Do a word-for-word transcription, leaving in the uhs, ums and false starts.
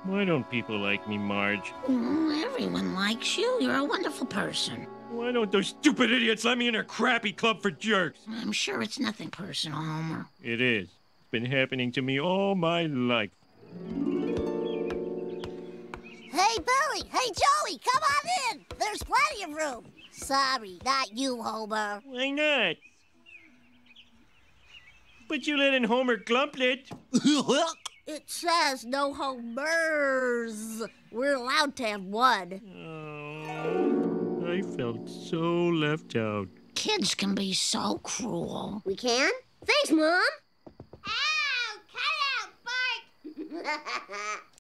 Why don't people like me, Marge? Mm, everyone likes you. You're a wonderful person. Why don't those stupid idiots let me in their crappy club for jerks? I'm sure it's nothing personal, Homer. It is. It's been happening to me all my life. Hey, Billy! Hey, Joey! Come on in! There's plenty of room. Sorry, not you, Homer. Why not? But you let in Homer Glumplet. It says no Homers. We're allowed to have one. Oh, I felt so left out. Kids can be so cruel. We can? Thanks, Mom. Ow! Cut out, Bart!